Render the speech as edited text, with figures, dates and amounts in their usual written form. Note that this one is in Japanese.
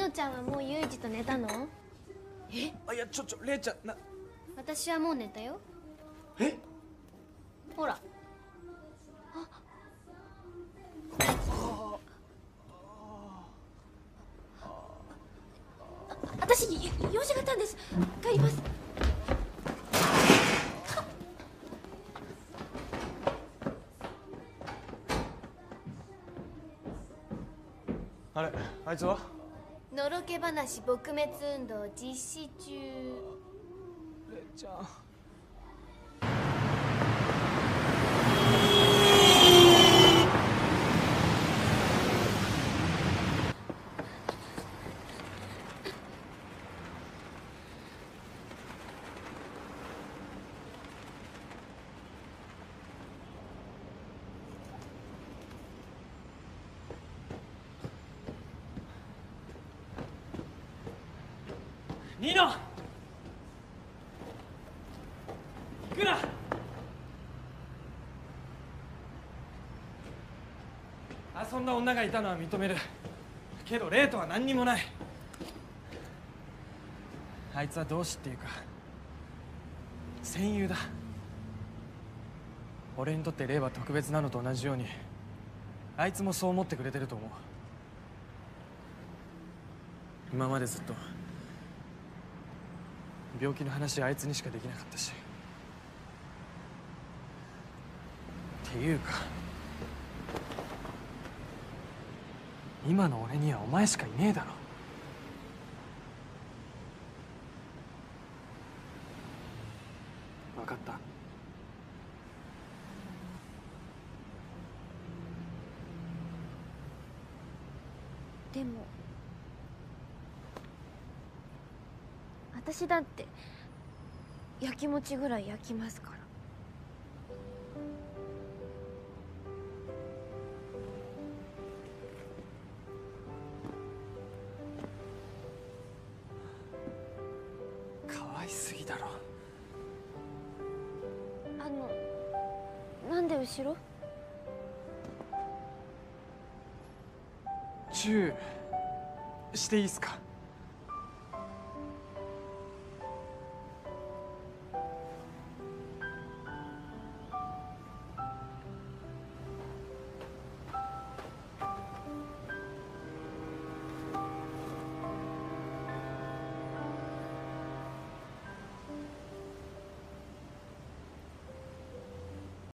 ノちゃんはもうユージと寝たの？ え？あ、いや、レイちゃん私はもう寝たよ。 え？ ほら。私用事があったんです。帰ります。 あれ、あいつは？ のろけ話撲滅運動実施中。 レイちゃん。ニノ！行くな！そんな女がいたのは認めるけど、レイとは何にもない。あいつは同志っていうか戦友だ。俺にとってレイは特別なのと同じようにあいつもそう思ってくれてると思う。今までずっと病気の話あいつにしかできなかったし。っていうか今の俺にはお前しかいねえだろ。分かった。 でも私だって焼きもちぐらい焼きますから。 かわいすぎだろ。 なんで後ろ？ チューしていいっすか？